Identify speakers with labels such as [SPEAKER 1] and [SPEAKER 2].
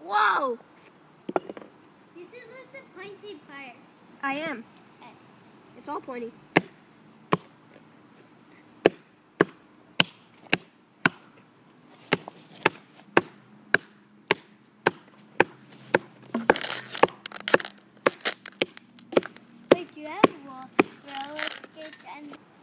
[SPEAKER 1] Whoa!
[SPEAKER 2] This is just the pointy part.
[SPEAKER 1] I am. It's all pointy.
[SPEAKER 2] Wait, do you have roller skates and